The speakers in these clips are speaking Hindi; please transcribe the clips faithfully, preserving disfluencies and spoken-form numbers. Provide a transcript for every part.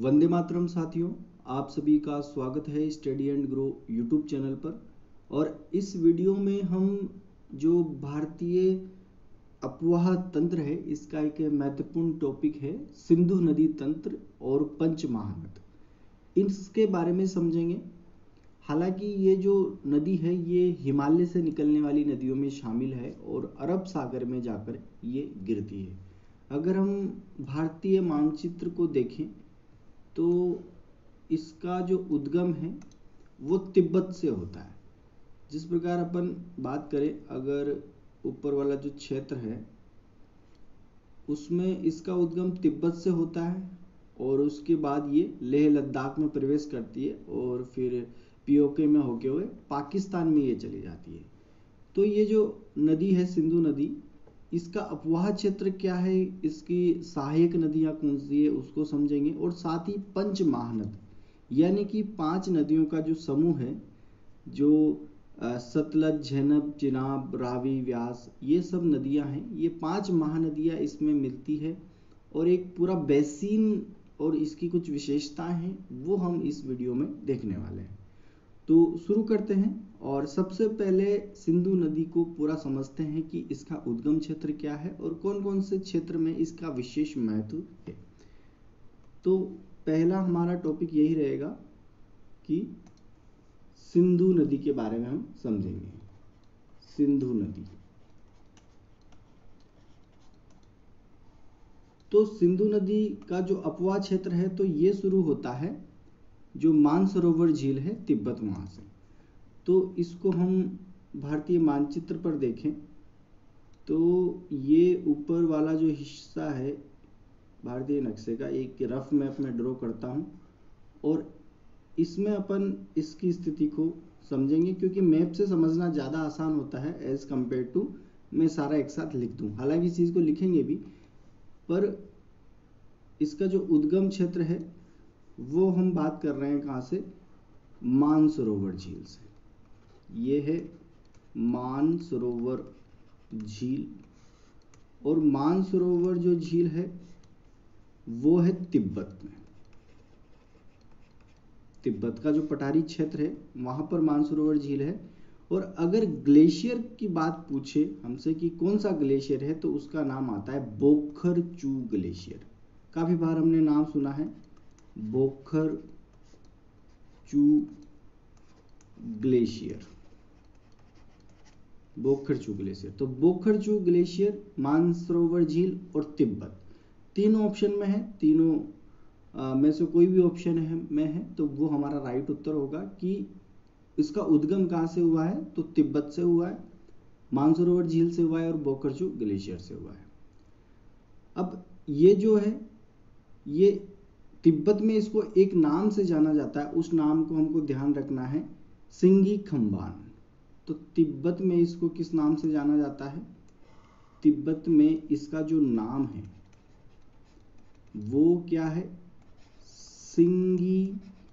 वंदे मातरम साथियों, आप सभी का स्वागत है study and grow YouTube channel पर। और इस वीडियो में हम जो भारतीय अपवाह तंत्र है इसका एक महत्वपूर्ण टॉपिक है सिंधु नदी तंत्र और पंच महानद, इसके बारे में समझेंगे। हालांकि ये जो नदी है ये हिमालय से निकलने वाली नदियों में शामिल है और अरब सागर में जाकर ये गिरती है। अगर हम भारतीय मानचित्र को देखें तो इसका जो उद्गम है वो तिब्बत से होता है। जिस प्रकार अपन बात करें, अगर ऊपर वाला जो क्षेत्र है उसमें इसका उद्गम तिब्बत से होता है और उसके बाद ये लेह लद्दाख में प्रवेश करती है और फिर पीओके में होके हुए पाकिस्तान में ये चली जाती है। तो ये जो नदी है सिंधु नदी, इसका अपवाह क्षेत्र क्या है, इसकी सहायक नदियां कौन सी है उसको समझेंगे। और साथ ही पंच महानद यानी कि पांच नदियों का जो समूह है, जो सतलज, झेलम, चिनाब, रावी, व्यास, ये सब नदियां हैं। ये पांच महानदियां इसमें मिलती है और एक पूरा बेसिन और इसकी कुछ विशेषताएं हैं वो हम इस वीडियो में देखने वाले हैं। तो शुरू करते हैं और सबसे पहले सिंधु नदी को पूरा समझते हैं कि इसका उद्गम क्षेत्र क्या है और कौन कौन से क्षेत्र में इसका विशेष महत्व है। तो पहला हमारा टॉपिक यही रहेगा कि सिंधु नदी के बारे में हम समझेंगे। सिंधु नदी, तो सिंधु नदी का जो अपवाह क्षेत्र है तो ये शुरू होता है जो मानसरोवर झील है तिब्बत, वहां से। तो इसको हम भारतीय मानचित्र पर देखें तो ये ऊपर वाला जो हिस्सा है भारतीय नक्शे का, एक रफ मैप में ड्रॉ करता हूं और इसमें अपन इसकी स्थिति को समझेंगे, क्योंकि मैप से समझना ज़्यादा आसान होता है एज कंपेयर टू मैं सारा एक साथ लिख दूं। हालांकि इस चीज़ को लिखेंगे भी, पर इसका जो उद्गम क्षेत्र है वो हम बात कर रहे हैं कहाँ से, मानसरोवर झील से। ये है मानसरोवर झील और मानसरोवर जो झील है वो है तिब्बत में। तिब्बत का जो पठारी क्षेत्र है वहां पर मानसरोवर झील है। और अगर ग्लेशियर की बात पूछे हमसे कि कौन सा ग्लेशियर है तो उसका नाम आता है बोखर-चू ग्लेशियर। काफी बार हमने नाम सुना है बोखर-चू ग्लेशियर, बोखर-चू ग्लेशियर। तो बोखर-चू ग्लेशियर, मानसरोवर झील और तिब्बत, तीनों ऑप्शन में है। तीनों आ, में से कोई भी ऑप्शन है में है तो वो हमारा राइट उत्तर होगा कि इसका उद्गम कहाँ से हुआ है, तो तिब्बत से हुआ है, मानसरोवर झील से हुआ है और बोखर-चू ग्लेशियर से हुआ है। अब ये जो है ये तिब्बत में इसको एक नाम से जाना जाता है, उस नाम को हमको ध्यान रखना है, सिंगी खम्बान। तो तिब्बत में इसको किस नाम से जाना जाता है, तिब्बत में इसका जो नाम है वो क्या है, सिंगी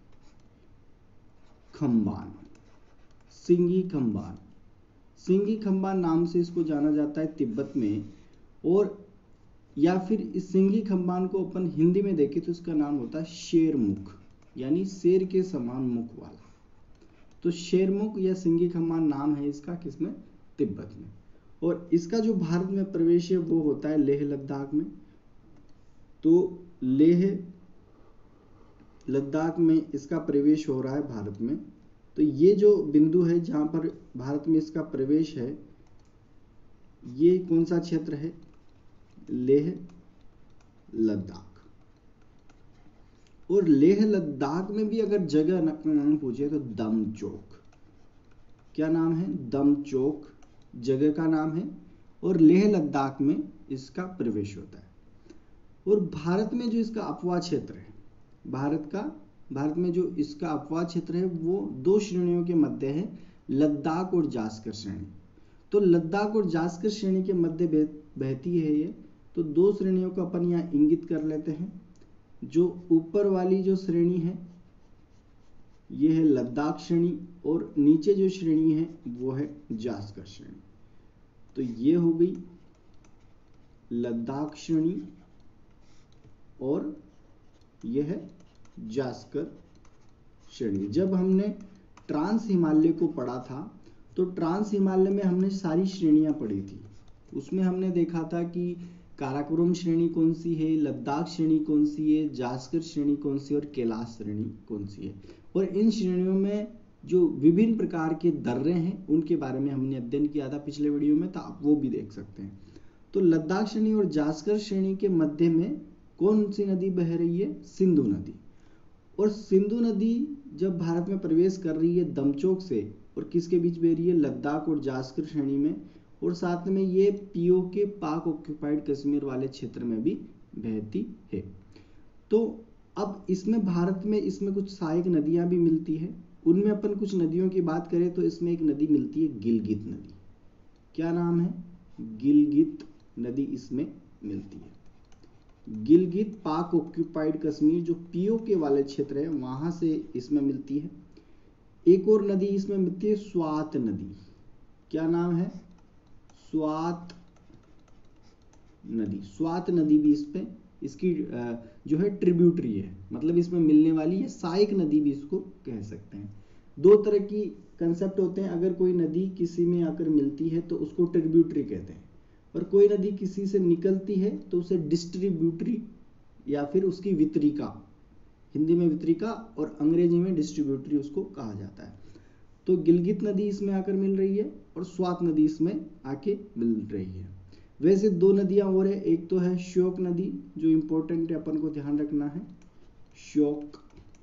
खम्बान। सिंगी खम्बान, सिंगी खम्बान नाम से इसको जाना जाता है तिब्बत में। और या फिर इस सिंगी खम्बान को अपन हिंदी में देखें तो इसका नाम होता है शेरमुख, यानी शेर के समान मुख वाला। तो शेरमुख या सिंगी खम्बान नाम है इसका, किसमें, तिब्बत में। और इसका जो भारत में प्रवेश है वो होता है लेह लद्दाख में। तो लेह लद्दाख में इसका प्रवेश हो रहा है भारत में। तो ये जो बिंदु है जहां पर भारत में इसका प्रवेश है ये कौन सा क्षेत्र है, लेह लद्दाख। और लेह लद्दाख में भी अगर जगह का नाम पूछे तो दमचोक, क्या नाम है, दमचोक जगह का नाम है। और लेह लद्दाख में इसका प्रवेश होता है। और भारत में जो इसका अपवाह क्षेत्र है, भारत का भारत में जो इसका अपवाह क्षेत्र है वो दो श्रेणियों के मध्य है, लद्दाख और जास्कर श्रेणी। तो लद्दाख और जास्कर श्रेणी के मध्य बहती है ये। तो दो श्रेणियों को अपन यहाँ इंगित कर लेते हैं। जो ऊपर वाली जो श्रेणी है ये है लद्दाख श्रेणी और नीचे जो श्रेणी है वो है जास्कर श्रेणी। तो ये हो गई लद्दाख श्रेणी और यह है जास्कर श्रेणी। जब हमने ट्रांस हिमालय को पढ़ा था तो ट्रांस हिमालय में हमने सारी श्रेणियां पढ़ी थी। उसमें हमने देखा था कि काराकोरम श्रेणी कौन सी है, लद्दाख श्रेणी कौन सी है, जास्कर श्रेणी कौन सी है और कैलाश श्रेणी कौन सी है। और इन श्रेणियों में जो विभिन्न प्रकार के दर्रे हैं उनके बारे में हमने अध्ययन किया था पिछले वीडियो में, तो आप वो भी देख सकते हैं। तो लद्दाख श्रेणी और जास्कर श्रेणी के मध्य में कौन सी नदी बह रही है? सिंधु नदी। और सिंधु नदी जब भारत में प्रवेश कर रही है दमचोक से, और किसके बीच बह रही है? लद्दाख और जास्कर श्रेणी में, और साथ में ये पीओके पाक ऑक्यूपाइड कश्मीर वाले क्षेत्र में भी बहती है। तो अब इसमें भारत में इसमें कुछ सहायक नदियां भी मिलती है। उनमें अपन कुछ नदियों की बात करें तो इसमें एक नदी मिलती है गिलगित नदी। क्या नाम है? गिलगित नदी इसमें मिलती है। गिलगित पाक ऑक्यूपाइड कश्मीर जो पीओके वाले क्षेत्र है वहां से इसमें मिलती है। एक और नदी इसमें मिलती है स्वात नदी। क्या नाम है? स्वात नदी। स्वात नदी भी इस पे इसकी जो है ट्रिब्यूटरी है, मतलब इसमें मिलने वाली है सहायक नदी भी इसको कह सकते हैं। दो तरह की कंसेप्ट होते हैं। अगर कोई नदी किसी में आकर मिलती है तो उसको ट्रिब्यूटरी कहते हैं, और कोई नदी किसी से निकलती है तो उसे डिस्ट्रीब्यूटरी या फिर उसकी वितरिका, हिंदी में वितरिका और अंग्रेजी में डिस्ट्रीब्यूटरी उसको कहा जाता है। तो गिलगित नदी इसमें आकर मिल रही है और स्वात नदी इसमें आके मिल रही है। वैसे दो नदियां और है, एक तो है श्योक नदी जो इंपॉर्टेंट है, अपन को ध्यान रखना है, श्योक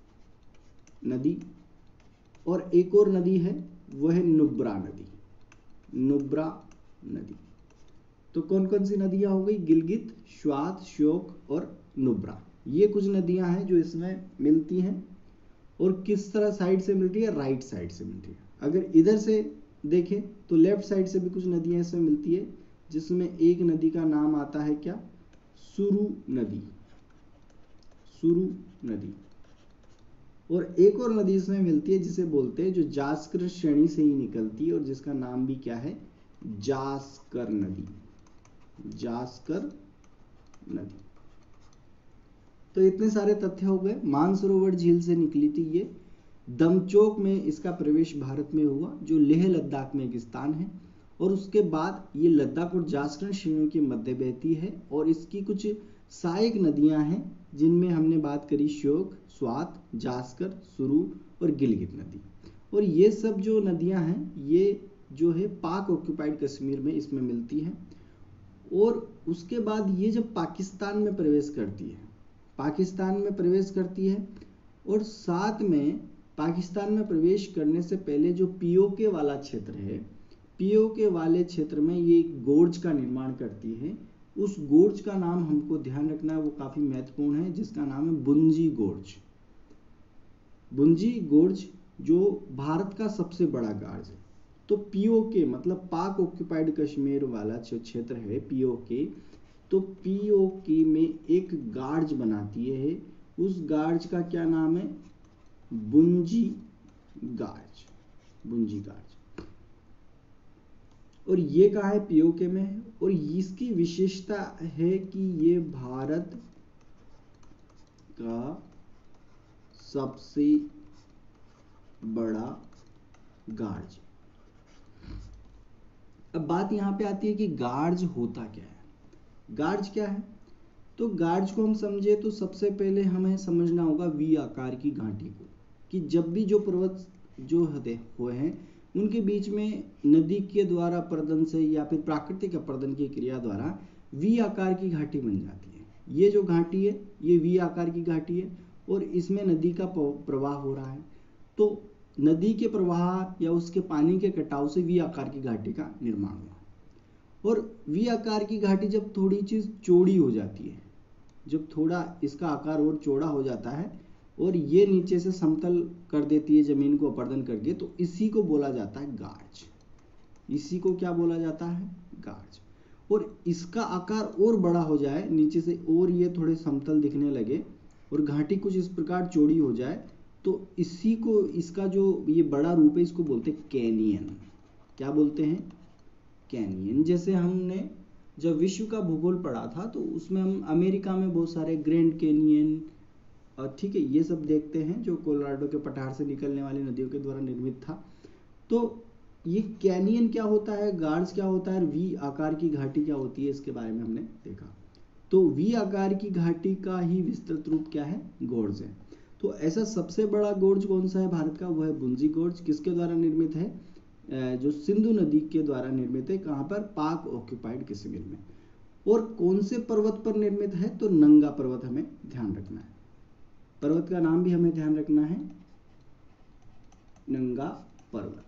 नदी। और एक और नदी है वह है नुब्रा नदी। नुब्रा नदी। तो कौन कौन सी नदियां हो गई? गिलगित, स्वात, श्योक और नुब्रा। ये कुछ नदियां हैं जो इसमें मिलती हैं। और किस तरह साइड से मिलती है? राइट साइड से मिलती है। अगर इधर से देखें तो लेफ्ट साइड से भी कुछ नदियां इसमें मिलती है, जिसमें एक नदी का नाम आता है क्या? सुरु नदी। सुरु नदी। और एक और नदी इसमें मिलती है जिसे बोलते हैं, जो जास्कर श्रेणी से ही निकलती है और जिसका नाम भी क्या है? जास्कर नदी। जास्कर नदी। तो इतने सारे तथ्य हो गए। मानसरोवर झील से निकली थी ये, दमचोक में इसका प्रवेश भारत में हुआ जो लेह लद्दाख में एक स्थान है, और उसके बाद ये लद्दाख और जास्कर श्रेणियों के मध्य बहती है। और इसकी कुछ सहायक नदियां हैं जिनमें हमने बात करी श्योक, स्वात, जास्कर, सुरु और गिलगित नदी। और ये सब जो नदियां हैं ये जो है पाक ऑक्यूपाइड कश्मीर में इसमें मिलती हैं। और उसके बाद ये जब पाकिस्तान में प्रवेश करती है, पाकिस्तान में प्रवेश करती है और साथ में पाकिस्तान में प्रवेश करने से पहले जो पीओके वाला क्षेत्र है, पीओके वाले क्षेत्र में ये एक गोर्ज का निर्माण करती है। उस गोर्ज का नाम हमको ध्यान रखना है, वो काफी महत्वपूर्ण है, जिसका नाम है बुंजी गोर्ज। बुंजी गोर्ज जो भारत का सबसे बड़ा गार्ज है। तो पीओके मतलब पाक ऑक्यूपाइड कश्मीर वाला जो क्षेत्र है पीओके, तो पीओके में एक गार्ज बनाती है। उस गार्ज का क्या नाम है? बुंजी गार्ज। बुंजी गार्ज। और ये कहाँ है? पीओके में है। और इसकी विशेषता है कि ये भारत का सबसे बड़ा गार्ज। अब बात यहाँ पे आती है कि गार्ज होता क्या है? गार्ज क्या है? तो गार्ज को हम समझे तो सबसे पहले हमें समझना होगा वी आकार की घाटी को, कि जब भी जो पर्वत जो हुए हैं उनके बीच में नदी के द्वारा अपरदन से या फिर प्राकृतिक अपरदन की क्रिया द्वारा वी आकार की घाटी बन जाती है। ये जो घाटी है ये वी आकार की घाटी है और इसमें नदी का प्रवाह हो रहा है। तो नदी के प्रवाह या उसके पानी के कटाव से वी आकार की घाटी का निर्माण हुआ। और वी आकार की घाटी जब थोड़ी चीज चौड़ी हो जाती है, जब थोड़ा इसका आकार और चौड़ा हो जाता है और ये नीचे से समतल कर देती है जमीन को अपरदन करके, तो इसी को बोला जाता है गार्ज। इसी को क्या बोला जाता है? गार्ज। और इसका आकार और बड़ा हो जाए नीचे से और ये थोड़े समतल दिखने लगे और घाटी कुछ इस प्रकार चौड़ी हो जाए, तो इसी को, इसका जो ये बड़ा रूप है इसको बोलते हैं कैनियन। क्या बोलते हैं? कैनियन। जैसे हमने जब विश्व का भूगोल पढ़ा था तो उसमें हम अमेरिका में बहुत सारे ग्रैंड कैनियन, और ठीक है, ये सब देखते हैं जो कोलोराडो के पठार से निकलने वाली नदियों के द्वारा निर्मित था। तो ये कैनियन क्या होता है, गार्ड्स क्या होता है, वी आकार की घाटी क्या होती है, इसके बारे में हमने देखा। तो वी आकार की घाटी का ही विस्तृत रूप क्या है, गोर्ज है। तो ऐसा सबसे बड़ा गोर्ज कौन सा है भारत का, वो है बुंजी गोर्ज। किसके द्वारा निर्मित है, जो सिंधु नदी के द्वारा निर्मित है। कहाँ पर, पाक ऑक्यूपाइड कश्मीर में। और कौन से पर्वत पर निर्मित है, तो नंगा पर्वत हमें ध्यान रखना है। पर्वत का नाम भी हमें ध्यान रखना है, नंगा पर्वत।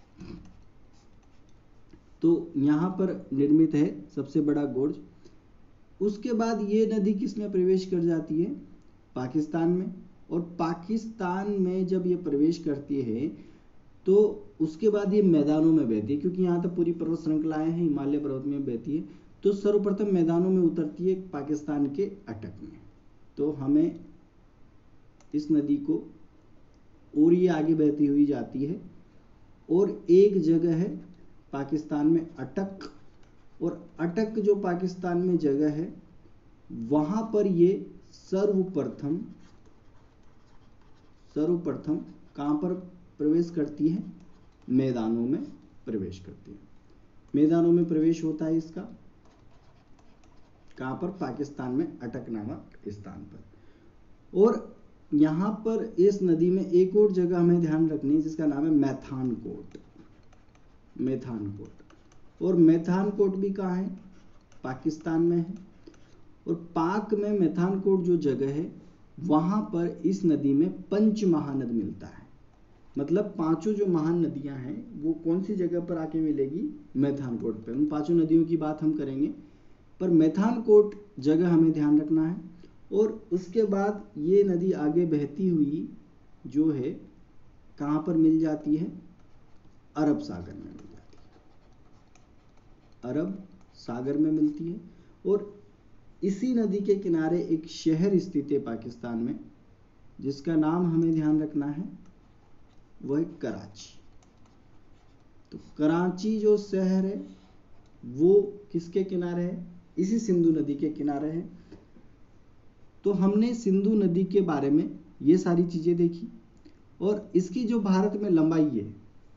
तो यहाँ पर निर्मित है सबसे बड़ा गोर्ज। उसके बाद ये नदी किस में प्रवेश कर जाती है, पाकिस्तान में। और पाकिस्तान में जब ये प्रवेश करती है तो उसके बाद ये मैदानों में बहती है, क्योंकि यहाँ तक पूरी पर्वत श्रृंखलाएं हैं, हिमालय पर्वत में बहती है। तो सर्वप्रथम मैदानों में उतरती है पाकिस्तान के अटक में। तो हमें इस नदी को, और ये आगे बहती हुई जाती है, और एक जगह है पाकिस्तान में अटक, और अटक जो पाकिस्तान में जगह है वहां पर ये सर्वप्रथम सर्वप्रथम कहां पर प्रवेश करती है, मैदानों में प्रवेश करती है। मैदानों में प्रवेश होता है इसका, कहां पर, पाकिस्तान में अटक नामक स्थान पर। और यहां पर इस नदी में एक और जगह हमें ध्यान रखनी है जिसका नाम है मैथानकोट। मैथानकोट और मैथानकोट भी कहाँ है, पाकिस्तान में है। और पाक में मैथानकोट जो जगह है वहां पर इस नदी में पंच महानद मिलता है। मतलब पांचों जो महान नदियां हैं वो कौन सी जगह पर आके मिलेगी, मैथानकोट पर। उन पांचों नदियों की बात हम करेंगे, पर मैथानकोट जगह हमें ध्यान रखना है। और उसके बाद ये नदी आगे बहती हुई जो है कहाँ पर मिल जाती है, अरब सागर में मिल जाती है, अरब सागर में मिलती है। और इसी नदी के किनारे एक शहर स्थित है पाकिस्तान में, जिसका नाम हमें ध्यान रखना है, वह है कराची। तो कराची जो शहर है वो किसके किनारे है, इसी सिंधु नदी के किनारे है। तो हमने सिंधु नदी के बारे में ये सारी चीजें देखी। और इसकी जो भारत में लंबाई है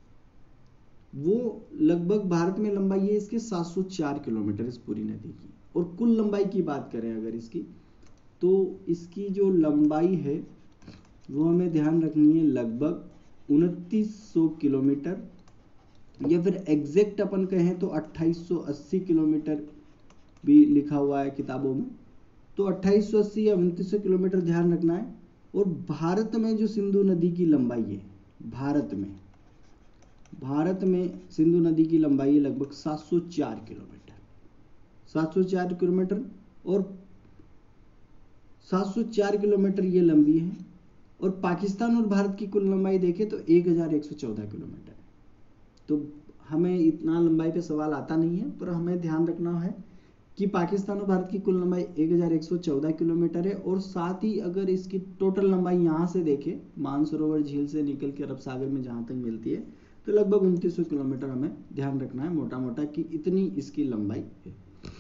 वो लगभग, भारत में लंबाई है इसकी सात सौ चार किलोमीटर इस पूरी नदी की। और कुल लंबाई की बात करें अगर इसकी, तो इसकी जो लंबाई है वो हमें ध्यान रखनी है लगभग उनतीस सौ किलोमीटर, या फिर एग्जैक्ट अपन कहें तो अट्ठाईस सौ अस्सी किलोमीटर भी लिखा हुआ है किताबों में। तो अट्ठाईस सौ अस्सी या उनतीस सौ किलोमीटर ध्यान रखना है। और भारत में जो सिंधु नदी की लंबाई है, भारत में भारत में सिंधु नदी की लंबाई है लगभग सात सौ चार किलोमीटर सात सौ चार किलोमीटर और सात सौ चार किलोमीटर ये लंबी है। और पाकिस्तान और भारत की कुल लंबाई देखें तो एक हज़ार एक सौ चौदह किलोमीटर है। तो हमें इतना लंबाई पे सवाल आता नहीं है, पर हमें ध्यान रखना है कि पाकिस्तान और भारत की कुल लंबाई एक हज़ार एक सौ चौदह किलोमीटर है। और साथ ही अगर इसकी टोटल लंबाई यहाँ से देखें, मानसरोवर झील से निकल के अरब सागर में जहाँ तक मिलती है, तो लगभग उनतीस सौ किलोमीटर हमें ध्यान रखना है मोटा मोटा कि इतनी इसकी लंबाई है।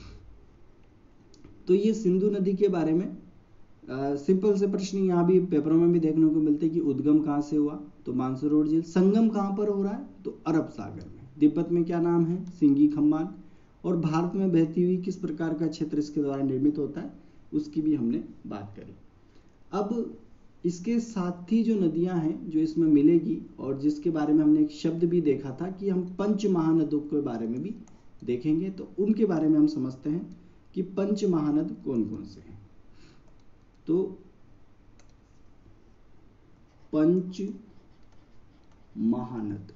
तो ये सिंधु नदी के बारे में आ, सिंपल से प्रश्न यहाँ भी पेपरों में भी देखने को मिलते हैं कि उद्गम कहाँ से हुआ, तो मानसरोवर झील। संगम कहाँ पर हो रहा है, तो अरब सागर में। तिब्बत में क्या नाम है, सिंगी खम्बान। और भारत में बहती हुई किस प्रकार का क्षेत्र इसके द्वारा निर्मित होता है, उसकी भी हमने बात करी। अब इसके साथ ही जो नदियां हैं जो इसमें मिलेगी, और जिसके बारे में हमने एक शब्द भी देखा था कि हम पंच महानदों के बारे में भी देखेंगे, तो उनके बारे में हम समझते हैं कि पंच महानद कौन कौन से हैं। तो पंच महानद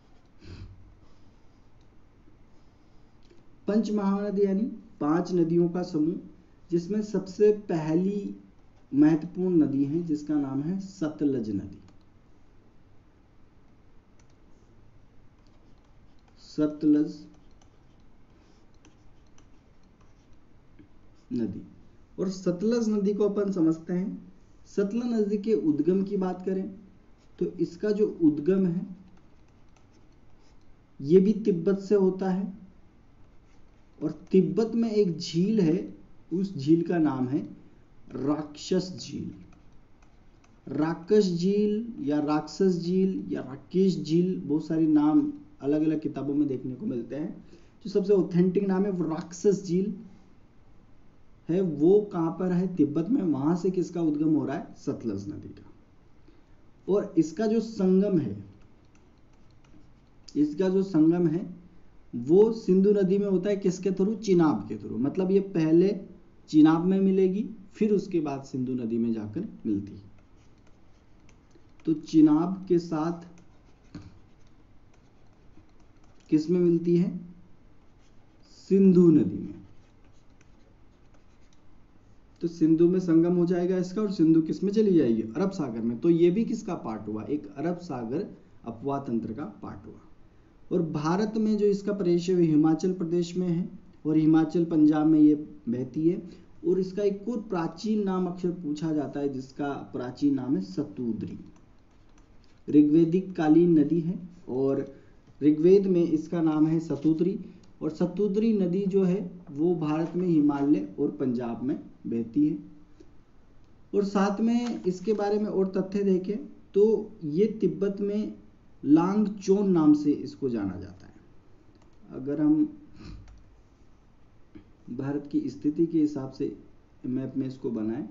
पंच महानद यानी पांच नदियों का समूह, जिसमें सबसे पहली महत्वपूर्ण नदी है जिसका नाम है सतलज नदी। सतलज नदी। और सतलज नदी को अपन समझते हैं, सतलज नदी के उद्गम की बात करें तो इसका जो उद्गम है ये भी तिब्बत से होता है। और तिब्बत में एक झील है, उस झील का नाम है राक्षस झील। राक्षस झील या राक्षस झील या राकेश झील, बहुत सारी नाम अलग अलग किताबों में देखने को मिलते हैं। जो सबसे ऑथेंटिक नाम है वो राक्षस झील है। वो कहाँ पर है? तिब्बत में। वहां से किसका उद्गम हो रहा है? सतलज नदी का। और इसका जो संगम है इसका जो संगम है वो सिंधु नदी में होता है। किसके थ्रू? चिनाब के थ्रू। मतलब ये पहले चिनाब में मिलेगी, फिर उसके बाद सिंधु नदी में जाकर मिलती है। तो चिनाब के साथ किस में मिलती है? सिंधु नदी में। तो सिंधु में संगम हो जाएगा इसका, और सिंधु किस में चली जाएगी? अरब सागर में। तो ये भी किसका पार्ट हुआ? एक अरब सागर अपवाह तंत्र का पार्ट हुआ। और भारत में जो इसका प्रदेश है वो हिमाचल प्रदेश में है, और हिमाचल पंजाब में ये बहती है। और इसका एक और प्राचीन नाम अक्सर पूछा जाता है, जिसका प्राचीन नाम है सतुद्री। ऋग्वेदिक कालीन नदी है, और ऋग्वेद में इसका नाम है सतुद्री। और सतुद्री नदी जो है वो भारत में हिमालय और पंजाब में बहती है। और साथ में इसके बारे में और तथ्य देखें तो ये तिब्बत में लांगचोन नाम से इसको जाना जाता है। अगर हम भारत की स्थिति के हिसाब से मैप में इसको बनाएं,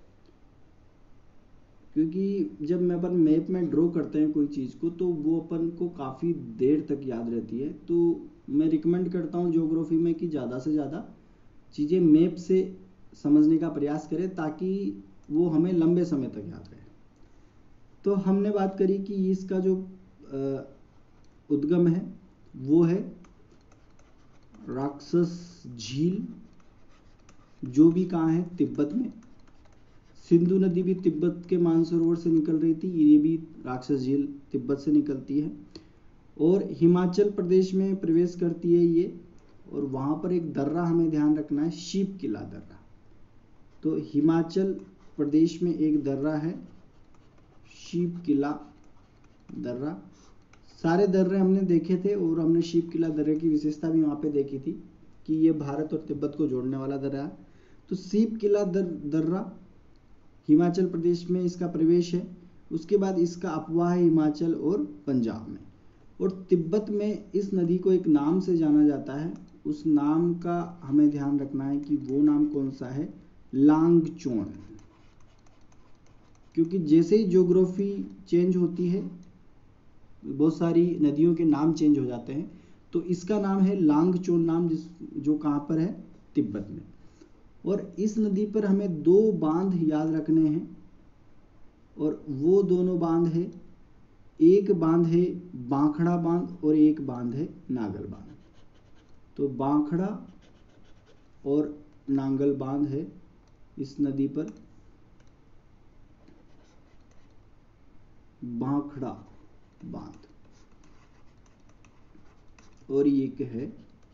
क्योंकि जब मैं अपन मैप में ड्रॉ करते हैं कोई चीज़ को तो वो अपन को काफ़ी देर तक याद रहती है। तो मैं रिकमेंड करता हूँ ज्योग्राफी में कि ज़्यादा से ज़्यादा चीज़ें मैप से समझने का प्रयास करें, ताकि वो हमें लंबे समय तक याद रहे। तो हमने बात करी कि इसका जो उद्गम है वो है राक्षस झील, जो भी कहाँ है? तिब्बत में। सिंधु नदी भी तिब्बत के मानसरोवर से निकल रही थी, ये भी राक्षस झील तिब्बत से निकलती है। और हिमाचल प्रदेश में प्रवेश करती है ये, और वहाँ पर एक दर्रा हमें ध्यान रखना है, शीप किला दर्रा। तो हिमाचल प्रदेश में एक दर्रा है शीप किला दर्रा। सारे दर्रे हमने देखे थे, और हमने शीप किला दर्रे की विशेषता भी वहाँ पे देखी थी कि ये भारत और तिब्बत को जोड़ने वाला दर्रा है। तो शीप किला दर, दर्रा हिमाचल प्रदेश में इसका प्रवेश है। उसके बाद इसका अपवाह है हिमाचल और पंजाब में। और तिब्बत में इस नदी को एक नाम से जाना जाता है, उस नाम का हमें ध्यान रखना है कि वो नाम कौन सा है? लांगचोन। क्योंकि जैसे ही ज्योग्राफी चेंज होती है, बहुत सारी नदियों के नाम चेंज हो जाते हैं। तो इसका नाम है लांगचोन नाम, जिस जो कहाँ पर है? तिब्बत में। और इस नदी पर हमें दो बांध याद रखने हैं, और वो दोनों बांध है, एक बांध है बांखड़ा बांध और एक बांध है नांगल बांध। तो बांखड़ा और नांगल बांध है इस नदी पर। बांखड़ा बांध और एक है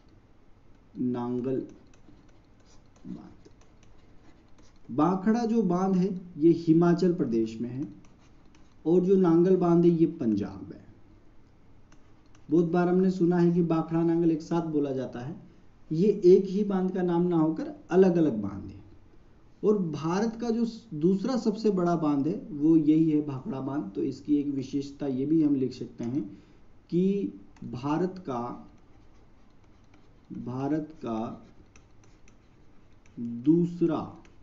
नांगल बांध। बांखड़ा जो बांध है ये हिमाचल प्रदेश में है, और जो नांगल बांध है ये पंजाब में है। बहुत बार हमने सुना है कि बांखड़ा नांगल एक साथ बोला जाता है। ये एक ही बांध का नाम ना होकर अलग अलग बांध है। और भारत का जो दूसरा सबसे बड़ा बांध है वो यही है, भाखड़ा बांध। तो इसकी एक विशेषता ये भी हम लिख सकते हैं कि भारत का भारत का दूसरा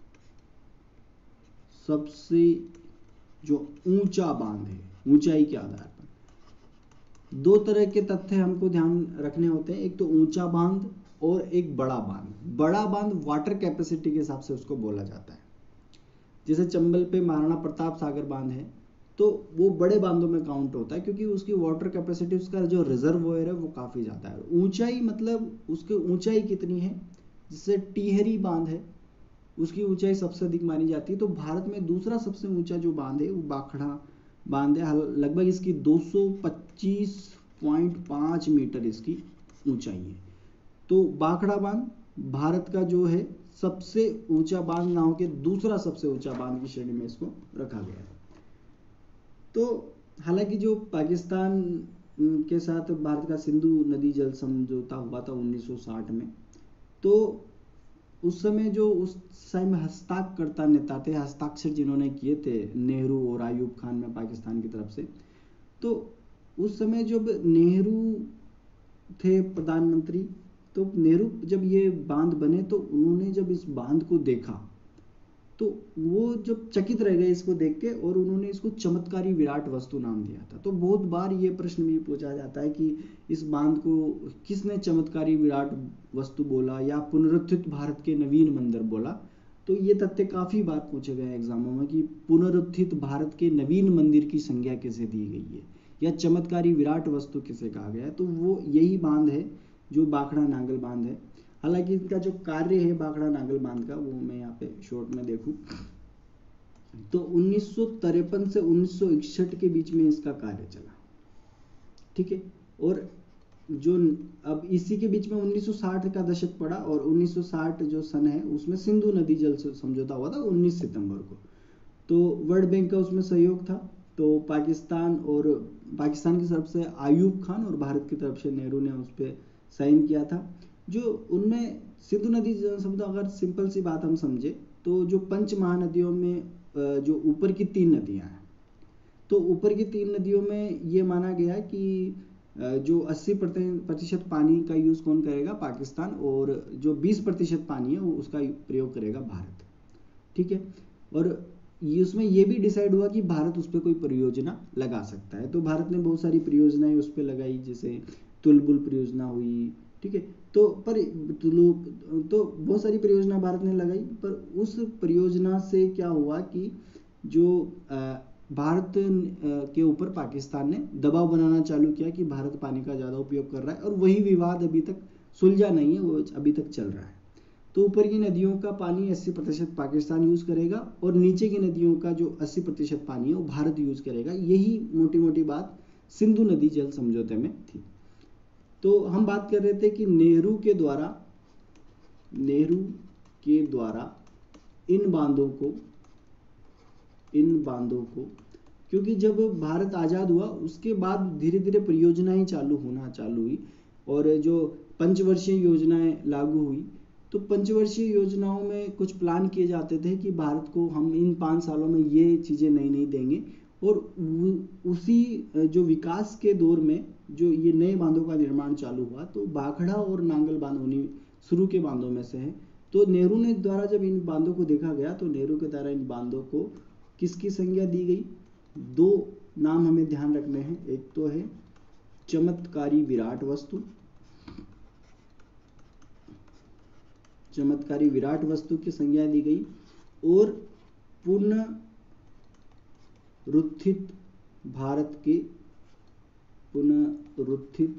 सबसे जो ऊंचा बांध है, ऊंचाई के आधार पर दो तरह के तथ्य हमको ध्यान रखने होते हैं। एक तो ऊंचा बांध और एक बड़ा बांध। बड़ा बांध वाटर कैपेसिटी के हिसाब से उसको बोला जाता है। जैसे चंबल पे महाराणा प्रताप सागर बांध है तो वो बड़े बांधों में काउंट होता है, क्योंकि उसकी वाटर कैपेसिटी, उसका जो रिजर्वोयर है वो काफ़ी ज़्यादा है। ऊंचाई मतलब उसकी ऊंचाई कितनी है, जैसे टिहरी बांध है उसकी ऊंचाई सबसे अधिक मानी जाती है। तो भारत में दूसरा सबसे ऊंचा जो बांध है वो बांखड़ा बांध है। लगभग इसकी दो सौ पच्चीस पॉइंट पाँच मीटर इसकी ऊंचाई है। तो बांखड़ा बांध भारत का जो है सबसे ऊंचा बांध ना होकर दूसरा सबसे ऊंचा बांध की श्रेणी में इसको रखा गया है। तो हालांकि जो पाकिस्तान के साथ भारत का सिंधु नदी जल समझौता हुआ था उन्नीस सौ साठ में, तो उस समय जो उस समय हस्ताक्षरकर्ता नेता थे, हस्ताक्षर जिन्होंने किए थे नेहरू और आयूब खान में पाकिस्तान की तरफ से, तो उस समय जब नेहरू थे प्रधानमंत्री, तो नेहरू जब ये बांध बने तो उन्होंने जब इस बांध को देखा तो वो जब चकित रह गए इसको देख के, और उन्होंने इसको चमत्कारी विराट वस्तु नाम दिया था। तो बहुत बार ये प्रश्न भी पूछा जाता है कि इस बांध को किसने चमत्कारी विराट वस्तु बोला या पुनरुत्थित भारत के नवीन मंदिर बोला। तो ये तथ्य काफी बार पूछे गए एग्जामों में कि पुनरुत्थित भारत के नवीन मंदिर की संज्ञा किसे दी गई है या चमत्कारी विराट वस्तु किसे कहा गया है। तो वो यही बांध है जो भाखड़ा नांगल बांध है। हालांकि इनका जो कार्य है भाखड़ा नांगल बांध का, वो मैं यहाँ पे शॉर्ट में देखूं तो उन्नीस सौ तिरपन से उन्नीस सौ इकसठ के बीच में इसका कार्य चला, ठीक है। और जो अब इसी के बीच में उन्नीस सौ साठ का दशक पड़ा, और उन्नीस सौ साठ जो सन है उसमें सिंधु नदी जल समझौता हुआ था उन्नीस सितंबर को। तो वर्ल्ड बैंक का उसमें सहयोग था। तो पाकिस्तान और पाकिस्तान की तरफ से आयूब खान और भारत की तरफ से नेहरू ने उस पर साइन किया था। जो उनमें सिंधु नदी जल समझौता, अगर सिंपल सी बात हम समझे तो जो पंच महानदियों में जो ऊपर की तीन नदियां हैं, तो ऊपर की तीन नदियों में ये माना गया कि जो अस्सी प्रतिशत पानी का यूज कौन करेगा, पाकिस्तान, और जो बीस प्रतिशत पानी है वो उसका प्रयोग करेगा भारत, ठीक है। और ये उसमें ये भी डिसाइड हुआ कि भारत उस पर कोई परियोजना लगा सकता है। तो भारत ने बहुत सारी परियोजनाएं उस पर लगाई, जैसे तुलबुल परियोजना हुई, ठीक है। तो पर तो बहुत सारी परियोजना भारत ने लगाई, पर उस परियोजना से क्या हुआ कि जो भारत के ऊपर पाकिस्तान ने दबाव बनाना चालू किया कि भारत पानी का ज़्यादा उपयोग कर रहा है, और वही विवाद अभी तक सुलझा नहीं है, वो अभी तक चल रहा है। तो ऊपर की नदियों का पानी अस्सी प्रतिशत पाकिस्तान यूज करेगा, और नीचे की नदियों का जो अस्सी प्रतिशत पानी है वो भारत यूज करेगा। यही मोटी मोटी बात सिंधु नदी जल समझौते में थी। तो हम बात कर रहे थे कि नेहरू के द्वारा नेहरू के द्वारा इन बांधों को इन बांधों को क्योंकि जब भारत आजाद हुआ उसके बाद धीरे धीरे परियोजनाएं चालू होना चालू हुई, और जो पंचवर्षीय योजनाएं लागू हुई, तो पंचवर्षीय योजनाओं में कुछ प्लान किए जाते थे कि भारत को हम इन पाँच सालों में ये चीज़ें नई नई देंगे। और उसी जो विकास के दौर में जो ये नए बांधों का निर्माण चालू हुआ, तो भाखड़ा और नांगल बांध उन्हीं शुरू के बांधों में से है। तो नेहरू ने द्वारा जब इन बांधों को देखा गया, तो नेहरू के द्वारा इन बांधों को किसकी संज्ञा दी गई? दो नाम हमें ध्यान रखने हैं, एक तो है चमत्कारी विराट वस्तु, चमत्कारी विराट वस्तु की संज्ञा दी गई, और पुनरुत्थित भारत के पुनरुत्थित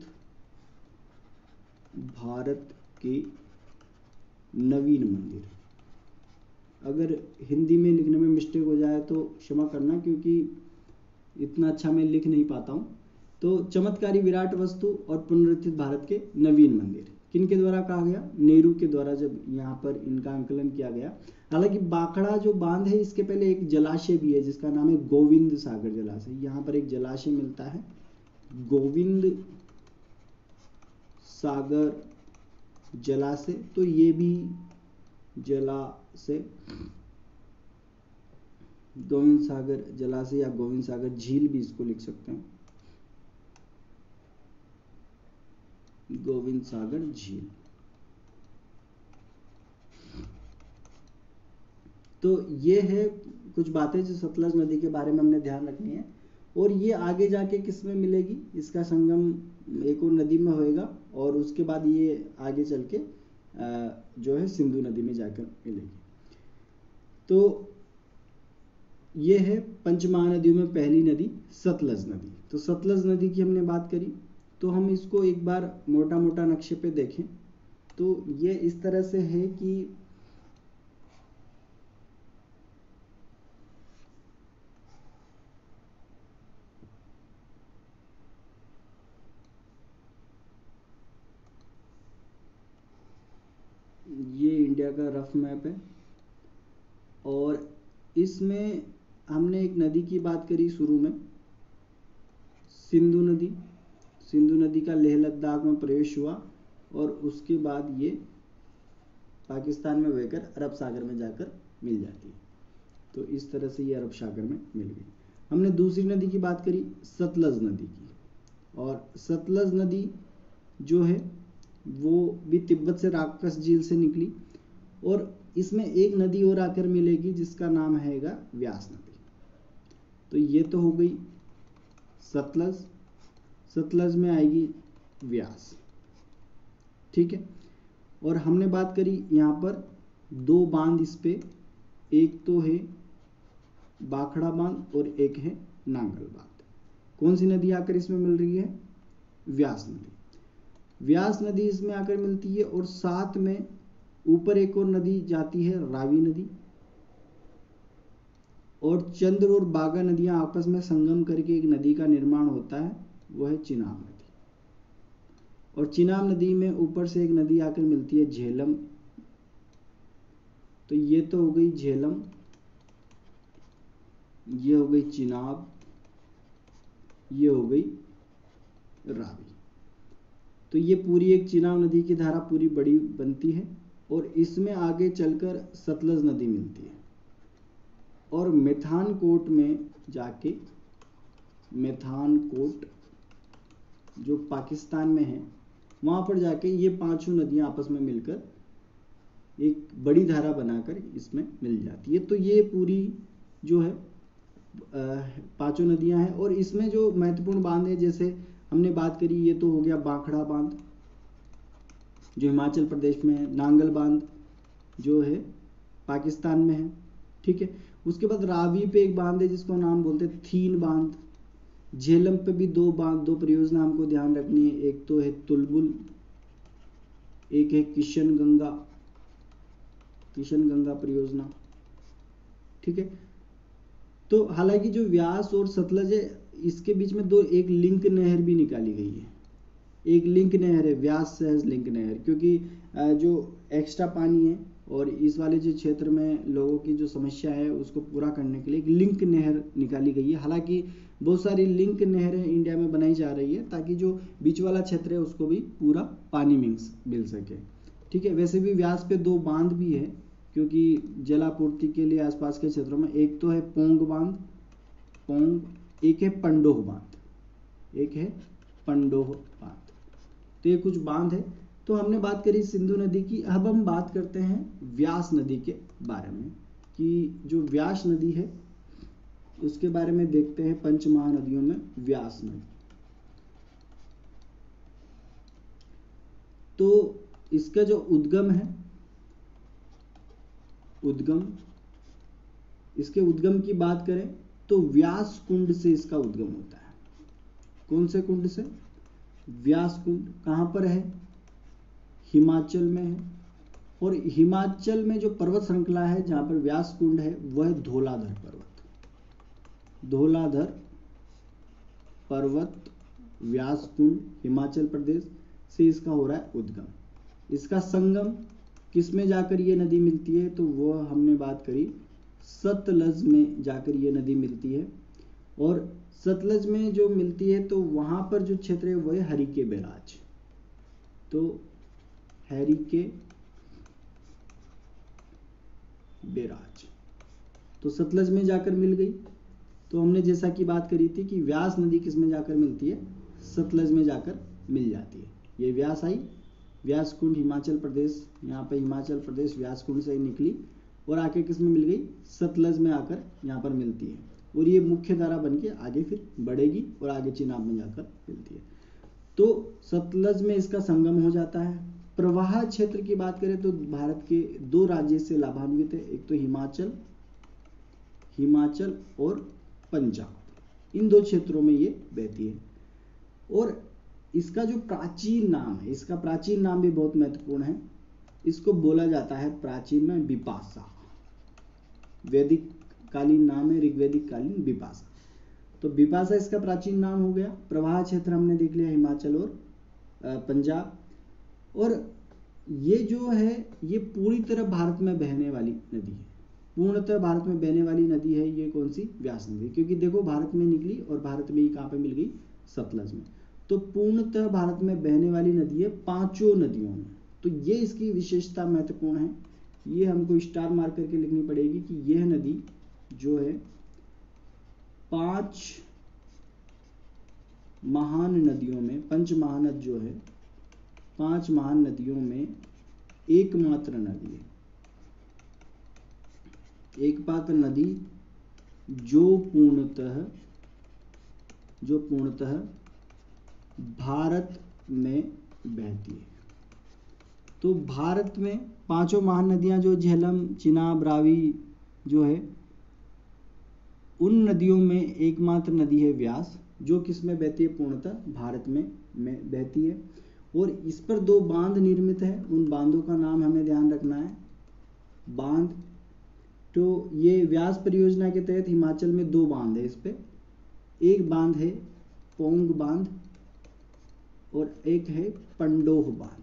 भारत के नवीन मंदिर। अगर हिंदी में लिखने में मिस्टेक हो जाए तो क्षमा करना, क्योंकि इतना अच्छा मैं लिख नहीं पाता हूँ। तो चमत्कारी विराट वस्तु और पुनरुत्थित भारत के नवीन मंदिर किन के द्वारा कहा गया? नेहरू के द्वारा जब यहाँ पर इनका अंकलन किया गया। हालांकि भाखड़ा जो बांध है, इसके पहले एक जलाशय भी है जिसका नाम है गोविंद सागर जलाशय। यहाँ पर एक जलाशय मिलता है गोविंद सागर जलाशय। तो ये भी जलाशय गोविंद सागर जलाशय या गोविंद सागर झील भी इसको लिख सकते हैं, गोविंद सागर झील। तो ये है कुछ बातें जो सतलज नदी के बारे में हमने ध्यान रखनी है। और ये आगे जाके किस में मिलेगी? इसका संगम एक और नदी में होएगा, और उसके बाद ये आगे चल के जो है सिंधु नदी में जाकर मिलेगी। तो ये है पंच महानदियों में पहली नदी सतलज नदी। तो सतलज नदी की हमने बात करी, तो हम इसको एक बार मोटा मोटा नक्शे पे देखें तो ये इस तरह से है कि ये इंडिया का रफ मैप है, और इसमें हमने एक नदी की बात करी शुरू में, सिंधु नदी। सिंधु नदी का लेह लद्दाख में प्रवेश हुआ, और उसके बाद ये पाकिस्तान में बहकर अरब सागर में जाकर मिल जाती है। तो इस तरह से ये अरब सागर में मिल गई। हमने दूसरी नदी की बात करी, सतलज नदी की, और सतलज नदी जो है वो भी तिब्बत से राक्षस झील से निकली, और इसमें एक नदी और आकर मिलेगी जिसका नाम हैगा व्यास नदी। तो ये तो हो गई सतलज, सतलज में आएगी व्यास, ठीक है। और हमने बात करी यहाँ पर दो बांध इस पे, एक तो है बाखड़ा बांध और एक है नांगल बांध। कौन सी नदी आकर इसमें मिल रही है? व्यास नदी। व्यास नदी इसमें आकर मिलती है, और साथ में ऊपर एक और नदी जाती है रावी नदी, और चंद्र और बागा नदियां आपस में संगम करके एक नदी का निर्माण होता है, वह है चिनाब नदी। और चिनाब नदी में ऊपर से एक नदी आकर मिलती है झेलम। तो ये तो हो गई झेलम, ये हो गई चिनाब, ये हो गई रावी। तो ये पूरी एक चिनाब नदी की धारा पूरी बड़ी बनती है, और इसमें आगे चलकर सतलज नदी मिलती है। और मेथानकोट में जाके, मेथानकोट जो पाकिस्तान में है, वहां पर जाके ये पांचों नदियां आपस में मिलकर एक बड़ी धारा बनाकर इसमें मिल जाती है। तो ये पूरी जो है पांचों नदियां हैं। और इसमें जो महत्वपूर्ण बांध है, जैसे हमने बात करी, ये तो हो गया बाखड़ा बांध जो हिमाचल प्रदेश में है, नांगल बांध जो है पाकिस्तान में है, ठीक है। उसके बाद रावी पे एक बांध है जिसको नाम बोलते हैं थीन बांध। झेलम पे भी दो बांध, दो परियोजना हमको ध्यान रखनी है, एक तो है तुलबुल, एक है किशन गंगा, किशन गंगा परियोजना, ठीक है। तो हालांकि जो व्यास और सतलज है, इसके बीच में दो एक लिंक नहर भी निकाली गई है, एक लिंक नहर है व्यास सहज लिंक नहर, क्योंकि जो एक्स्ट्रा पानी है और इस वाले जो क्षेत्र में लोगों की जो समस्या है उसको पूरा करने के लिए एक लिंक नहर निकाली गई है। हालांकि बहुत सारी लिंक नहरें इंडिया में बनाई जा रही है ताकि जो बीच वाला क्षेत्र है उसको भी पूरा पानी मिल मिल सके, ठीक है। वैसे भी व्यास पे दो बांध भी है, क्योंकि जलापूर्ति के लिए आसपास के क्षेत्रों में, एक तो है पोंग बांध, पोंग, एक है पंडोह बांध, एक है पंडोह बांध। तो ये कुछ बांध है। तो हमने बात करी सिंधु नदी की, अब हम बात करते हैं व्यास नदी के बारे में, कि जो व्यास नदी है उसके बारे में देखते हैं। पंच महानदियों में व्यास नदी, तो इसका जो उद्गम है, उद्गम, इसके उद्गम की बात करें तो व्यास कुंड से इसका उद्गम होता है। कौन से कुंड से? व्यास कुंड। कहां पर है? हिमाचल में है। और हिमाचल में जो पर्वत श्रृंखला है जहां पर व्यास कुंड है वह धौलाधर पर्वत, धौलाधर पर्वत, व्यास कुंड, हिमाचल प्रदेश से इसका हो रहा है उद्गम। इसका संगम किस में जाकर ये नदी मिलती है? तो वह हमने बात करी सतलज में जाकर ये नदी मिलती है। और सतलज में जो मिलती है तो वहां पर जो क्षेत्र है वह है हरिके बैराज। तो हरिके बैराज तो सतलज में जाकर मिल गई। तो हमने जैसा कि बात करी थी कि व्यास नदी किस में जाकर मिलती है? सतलज में जाकर मिल जाती है। ये व्यास आई, व्यास कुंड हिमाचल प्रदेश, यहाँ पे हिमाचल प्रदेश व्यास कुंड से निकली और आके किस में मिल गई? सतलज में आकर यहाँ पर मिलती है। और ये मुख्य धारा बन के आगे फिर बढ़ेगी और आगे चिनाब में जाकर मिलती है। तो सतलज में इसका संगम हो जाता है। प्रवाह क्षेत्र की बात करें तो भारत के दो राज्य से लाभान्वित है, एक तो हिमाचल, हिमाचल और पंजाब, इन दो क्षेत्रों में ये बहती है। और इसका जो प्राचीन नाम है, इसका प्राचीन नाम भी बहुत महत्वपूर्ण है। इसको बोला जाता है प्राचीन में बिपाशा, वैदिक कालीन नाम है, ऋग्वैदिक कालीन बिपाशा। तो बिपाशा इसका प्राचीन नाम हो गया। प्रवाह क्षेत्र हमने देख लिया हिमाचल और पंजाब। और ये जो है ये पूरी तरह भारत में बहने वाली नदी है, पूर्णतः भारत में बहने वाली नदी है ये। कौन सी? व्यास नदी। क्योंकि देखो भारत में निकली और भारत में ही कहाँ पे मिल गई? सतलज में। तो पूर्णतः भारत में बहने वाली नदी है पांचों नदियों में, तो ये इसकी विशेषता महत्वपूर्ण है, ये हमको स्टार मार्क करके लिखनी पड़ेगी कि यह नदी जो है पांच महान नदियों में, पंच महानद जो है पांच महान नदियों में एकमात्र नदी है, एकमात्र नदी जो पूर्णतः जो पूर्णतः भारत में बहती है। तो भारत में पांचों महान नदियां जो झेलम, चिनाब, रावी जो है, उन नदियों में एकमात्र नदी है व्यास, जो किस में बहती है, पूर्णतः भारत में में बहती है। और इस पर दो बांध निर्मित है, उन बांधों का नाम हमें ध्यान रखना है। बांध, तो ये व्यास परियोजना के तहत हिमाचल में दो बांध है इस पे, एक बांध है पोंग बांध और एक है पंडोह बांध।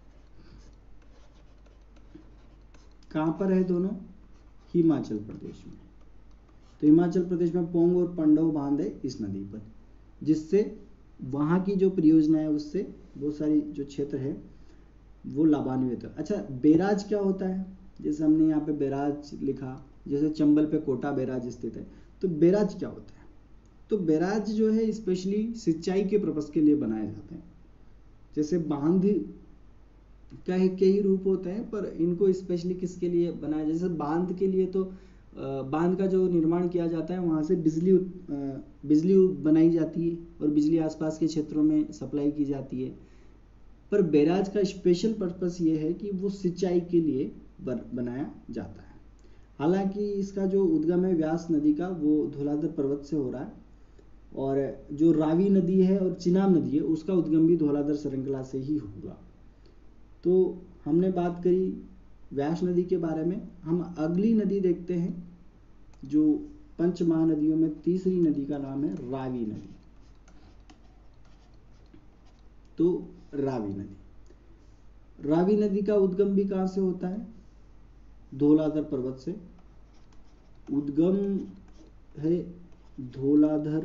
कहां पर है दोनों, हिमाचल प्रदेश में। तो हिमाचल प्रदेश में पोंग और पंडोह बांध है इस नदी पर, जिससे वहां की जो परियोजना है उससे बहुत सारी जो क्षेत्र है वो लाभान्वित है। अच्छा, बैराज क्या होता है, जैसे हमने यहाँ पे बैराज लिखा, जैसे चंबल पे कोटा बैराज स्थित है, तो बैराज क्या होता है, तो बैराज जो है स्पेशली सिंचाई के पर्पस के लिए बनाए जाते हैं। जैसे बांध का कई रूप होते हैं, पर इनको स्पेशली किसके लिए बनाया, जैसे बांध के लिए तो बांध का जो निर्माण किया जाता है वहाँ से बिजली बिजली बनाई जाती है और बिजली आसपास के क्षेत्रों में सप्लाई की जाती है। पर बैराज का स्पेशल पर्पस ये है कि वो सिंचाई के लिए बनाया जाता है। हालांकि इसका जो उद्गम है व्यास नदी का वो धौलाधर पर्वत से हो रहा है, और जो रावी नदी है और चिनाब नदी है उसका उद्गम भी धौलाधर श्रृंखला से ही होगा। तो हमने बात करी व्यास नदी के बारे में। हम अगली नदी देखते हैं, जो पंच महानदियों में तीसरी नदी का नाम है रावी नदी। तो रावी नदी रावी नदी का उद्गम भी कहां से होता है, धौलाधर पर्वत से। उद्गम है धौलाधर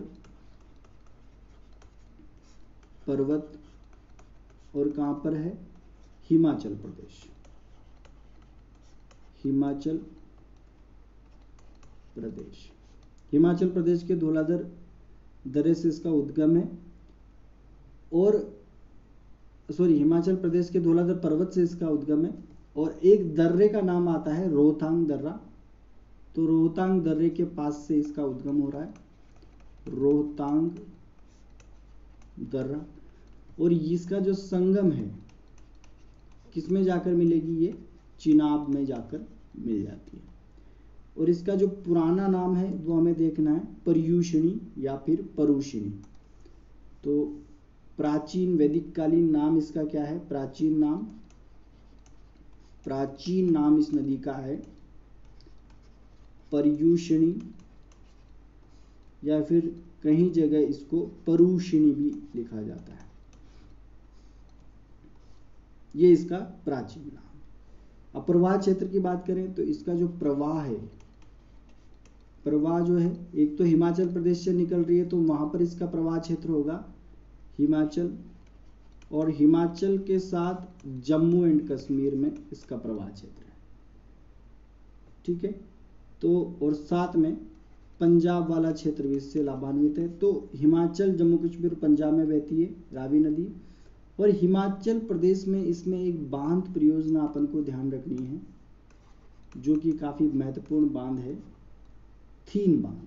पर्वत, और कहां पर है, हिमाचल प्रदेश, हिमाचल प्रदेश हिमाचल प्रदेश के धौलाधर दर्रे से इसका उद्गम है, और सॉरी हिमाचल प्रदेश के धौलाधर पर्वत से इसका उद्गम है। और एक दर्रे का नाम आता है रोहतांग दर्रा, तो रोहतांग दर्रे के पास से इसका उद्गम हो रहा है, रोहतांग दर्रा। और इसका जो संगम है किसमें जाकर मिलेगी, ये चिनाब में जाकर मिल जाती है। और इसका जो पुराना नाम है वो हमें देखना है, पर्यूषणी या फिर परुषिणी। तो प्राचीन वैदिक कालीन नाम इसका क्या है, प्राचीन नाम प्राचीन नाम इस नदी का है पर्यूषणी, या फिर कहीं जगह इसको परुषिणी भी लिखा जाता है, ये इसका प्राचीन नाम। अब प्रवाह क्षेत्र की बात करें तो इसका जो प्रवाह है, प्रवाह जो है एक तो हिमाचल प्रदेश से निकल रही है तो वहां पर इसका प्रवाह क्षेत्र होगा हिमाचल, और हिमाचल के साथ जम्मू एंड कश्मीर में इसका प्रवाह क्षेत्र है, ठीक है। तो और साथ में पंजाब वाला क्षेत्र भी इससे लाभान्वित है। तो हिमाचल, जम्मू कश्मीर, पंजाब में बहती है रावी नदी। और हिमाचल प्रदेश में इसमें एक बांध परियोजना अपन को ध्यान रखनी है, जो कि काफी महत्वपूर्ण बांध है, थीन बांध।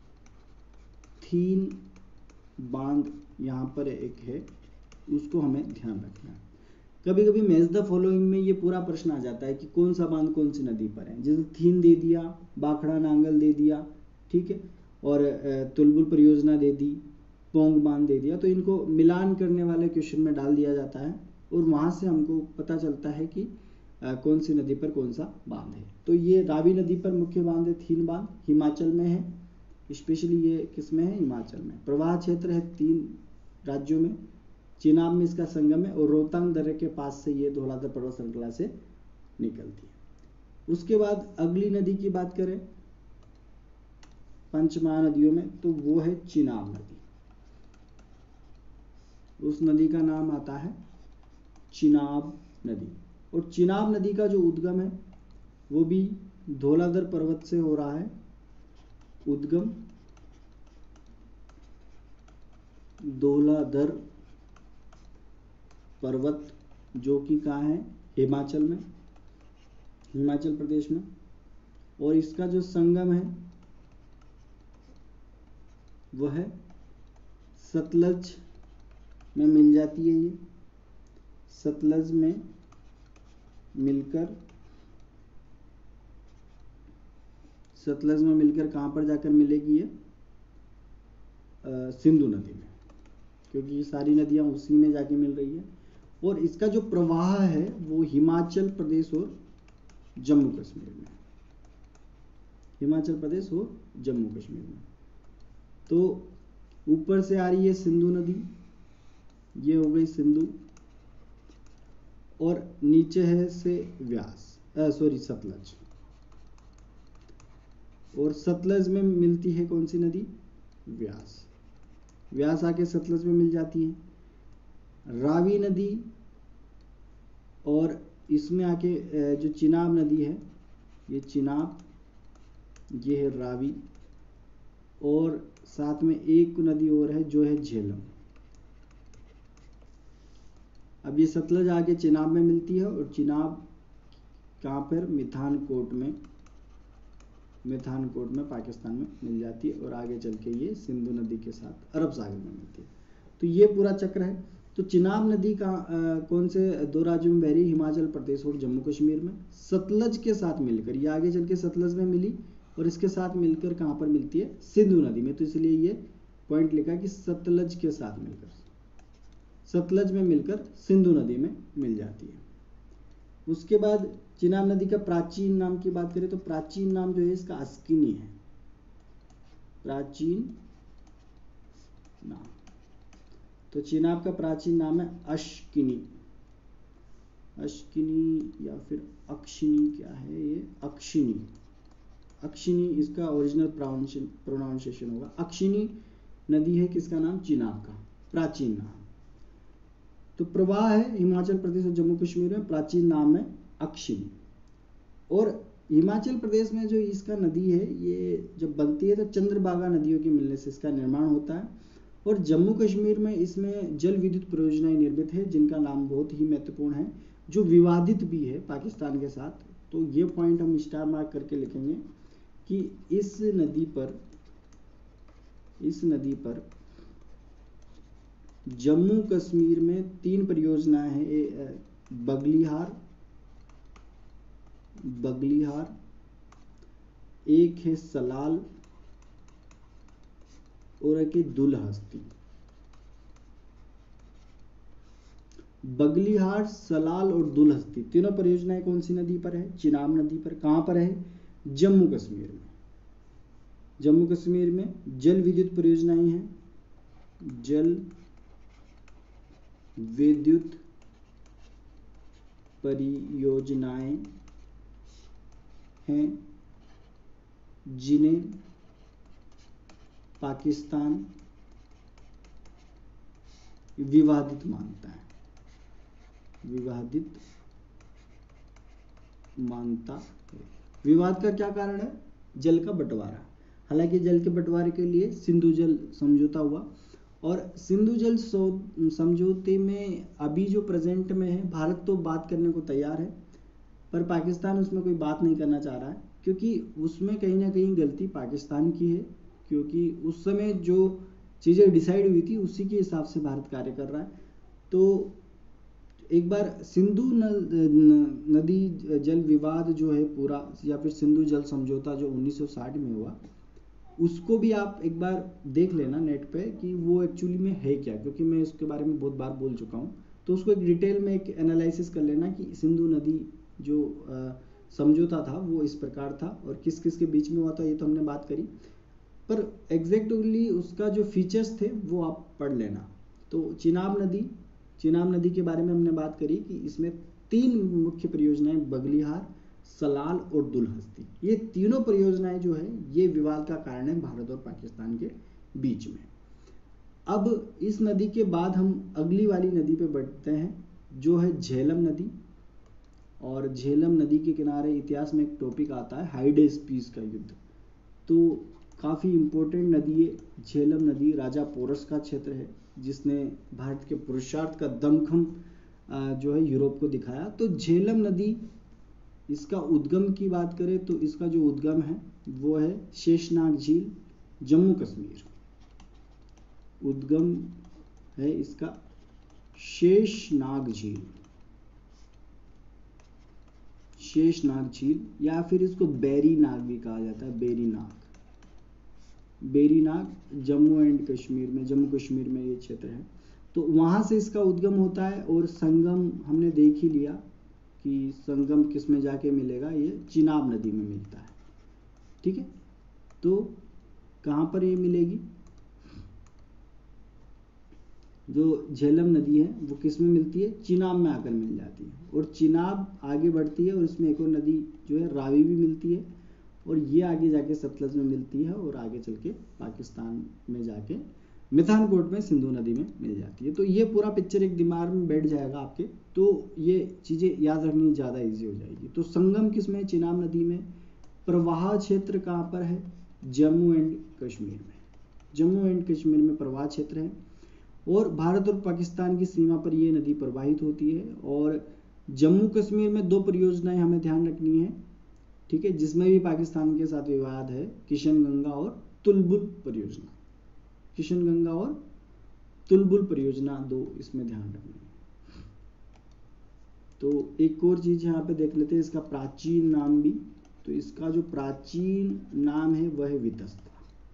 थीन बांध यहाँ पर एक है, उसको हमें ध्यान रखना है। कभी कभी मैच द फॉलोइंग में ये पूरा प्रश्न आ जाता है कि कौन सा बांध कौन सी नदी पर है, जैसे थीन दे दिया, बाखड़ा नांगल दे दिया, ठीक है, और तुलबुल परियोजना दे दी, पोंग बांध दे दिया, तो इनको मिलान करने वाले क्वेश्चन में डाल दिया जाता है और वहां से हमको पता चलता है कि आ, कौन सी नदी पर कौन सा बांध है। तो ये रावी नदी पर मुख्य बांध है थीन बांध, हिमाचल में है, स्पेशली ये किस में है, हिमाचल में। प्रवाह क्षेत्र है तीन राज्यों में, चिनाब में इसका संगम है, और रोहतांग दर्रे के पास से ये धौलाधर पर्वत श्रृंखला से निकलती है। उसके बाद अगली नदी की बात करें पंच महानदियों में, तो वो है चिनाब नदी। उस नदी का नाम आता है चिनाब नदी। और चिनाब नदी का जो उद्गम है वो भी धौलाधर पर्वत से हो रहा है उद्गम, धौलाधर पर्वत जो कि कहाँ है, हिमाचल में, हिमाचल प्रदेश में। और इसका जो संगम है वह है सतलज में मिल जाती है। ये सतलज में मिलकर सतलज में मिलकर कहाँ पर जाकर मिलेगी ये, सिंधु नदी में, क्योंकि ये सारी नदियाँ उसी में जाके मिल रही है। और इसका जो प्रवाह है वो हिमाचल प्रदेश और जम्मू कश्मीर में, हिमाचल प्रदेश और जम्मू कश्मीर में। तो ऊपर से आ रही है सिंधु नदी, ये हो गई सिंधु, और नीचे है से व्यास, सॉरी सतलज, और सतलज में मिलती है कौन सी नदी, व्यास। व्यास आके सतलज में मिल जाती है। रावी नदी और इसमें आके जो चिनाब नदी है, ये चिनाब, ये है रावी, और साथ में एक नदी और है जो है झेलम। अब ये सतलज आके चिनाब में मिलती है, और चिनाब कहाँ पर, मिठानकोट में, मिठानकोट में पाकिस्तान में मिल जाती है, और आगे चल के ये सिंधु नदी के साथ अरब सागर में मिलती है। तो ये पूरा चक्र है। तो चिनाब नदी का आ, कौन से दो राज्यों में बह रही, हिमाचल प्रदेश और जम्मू कश्मीर में। सतलज के साथ मिलकर ये आगे चल के सतलज में मिली, और इसके साथ मिलकर कहाँ पर मिलती है, सिंधु नदी में। तो इसलिए ये पॉइंट लिखा कि सतलज के साथ मिलकर, सतलज में मिलकर सिंधु नदी में मिल जाती है। उसके बाद चिनाब नदी का प्राचीन नाम की बात करें तो प्राचीन नाम जो है इसका अस्किनी है, प्राचीन नाम। तो चिनाब का प्राचीन नाम है अश्किनी, अश्किनी या फिर अक्षिनी, क्या है ये, अक्षिनी, अक्षिनी इसका ओरिजिनल प्रोनाउंसिएशन होगा। अक्षिनी नदी है किसका नाम, चिनाब का प्राचीन नाम। तो प्रवाह है हिमाचल प्रदेश और जम्मू कश्मीर में, प्राचीन नाम है अक्षिनी। और हिमाचल प्रदेश में जो इसका नदी है ये जब बनती है तो चंद्रभागा नदियों के मिलने से इसका निर्माण होता है। और जम्मू कश्मीर में इसमें जल विद्युत परियोजनाएं निर्मित है जिनका नाम बहुत ही महत्वपूर्ण है, जो विवादित भी है पाकिस्तान के साथ। तो ये पॉइंट हम स्टार मार्क करके लिखेंगे कि इस नदी पर इस नदी पर जम्मू कश्मीर में तीन परियोजनाएं हैं, बगलिहार बगलिहार एक है सलाल और एक है दुलहस्ती। बगलिहार, सलाल और दुलहस्ती तीनों परियोजनाएं कौन सी नदी पर है, चिनाब नदी पर। कहां पर है, जम्मू कश्मीर में। जम्मू कश्मीर में जल विद्युत परियोजनाएं हैं, जल विद्युत परियोजनाएं हैं जिन्हें पाकिस्तान विवादित मानता है, विवादित मानता है। विवाद का क्या कारण है, जल का बंटवारा। हालांकि जल के बंटवारे के लिए सिंधु जल समझौता हुआ, और सिंधु जल समझौते में अभी जो प्रेजेंट में है, भारत तो बात करने को तैयार है, पर पाकिस्तान उसमें कोई बात नहीं करना चाह रहा है, क्योंकि उसमें कहीं ना कहीं गलती पाकिस्तान की है, क्योंकि उस समय जो चीज़ें डिसाइड हुई थी उसी के हिसाब से भारत कार्य कर रहा है। तो एक बार सिंधु नदी जल विवाद जो है पूरा, या फिर सिंधु जल समझौता जो उन्नीस सौ साठ में हुआ, उसको भी आप एक बार देख लेना नेट पे कि वो एक्चुअली में है क्या, क्योंकि मैं इसके बारे में बहुत बार बोल चुका हूँ। तो उसको एक डिटेल में एक एनालिसिस कर लेना कि सिंधु नदी जो समझौता था वो इस प्रकार था और किस किस के बीच में हुआ था, ये तो हमने बात करी, पर एग्जैक्टली उसका जो फीचर्स थे वो आप पढ़ लेना। तो चिनाब नदी चिनाब नदी के बारे में हमने बात करी कि इसमें तीन मुख्य परियोजनाएं, बगलिहार, सलाल और दुलहस्ती, ये तीनों परियोजनाएं जो है ये विवाद का कारण है भारत और पाकिस्तान के बीच में। अब इस नदी के बाद हम अगली वाली नदी पे बढ़ते हैं जो है झेलम नदी। और झेलम नदी के किनारे इतिहास में एक टॉपिक आता है हाइडेस्पीस का युद्ध। तो काफ़ी इम्पोर्टेंट नदी है झेलम नदी, राजा पोरस का क्षेत्र है जिसने भारत के पुरुषार्थ का दमखम जो है यूरोप को दिखाया। तो झेलम नदी, इसका उद्गम की बात करें तो इसका जो उद्गम है वो है शेषनाग झील, जम्मू कश्मीर। उद्गम है इसका शेषनाग झील, शेषनाग झील, या फिर इसको बेरी नाग भी कहा जाता है, बेरी नाग, बेरी नाग जम्मू एंड कश्मीर में, जम्मू कश्मीर में ये क्षेत्र है। तो वहां से इसका उद्गम होता है और संगम हमने देख ही लिया कि संगम किस में जाके मिलेगा, ये चिनाब नदी में मिलता है। ठीक है, तो कहाँ पर ये मिलेगी, जो झेलम नदी है वो किस में मिलती है, चिनाब में आकर मिल जाती है। और चिनाब आगे बढ़ती है और इसमें एक और नदी जो है रावी भी मिलती है, और ये आगे जाके सतलज में मिलती है और आगे चल के पाकिस्तान में जाके मिठानकोट में सिंधु नदी में मिल जाती है। तो ये पूरा पिक्चर एक दिमाग में बैठ जाएगा आपके, तो ये चीज़ें याद रखनी ज़्यादा इजी हो जाएगी। तो संगम किस में, चिनाब नदी में। प्रवाह क्षेत्र कहाँ पर है, जम्मू एंड कश्मीर में, जम्मू एंड कश्मीर में प्रवाह क्षेत्र है। और भारत और पाकिस्तान की सीमा पर ये नदी प्रवाहित होती है। और जम्मू कश्मीर में दो परियोजनाएं हमें ध्यान रखनी है, ठीक है, जिसमें भी पाकिस्तान के साथ विवाद है, किशन गंगा और तुलबुल परियोजना, किशन गंगा और तुलबुल परियोजना, दो इसमें ध्यान रखनी है। तो एक और चीज यहाँ पे देख लेते हैं, इसका प्राचीन नाम भी। तो इसका जो प्राचीन नाम है वह है वितस्ता,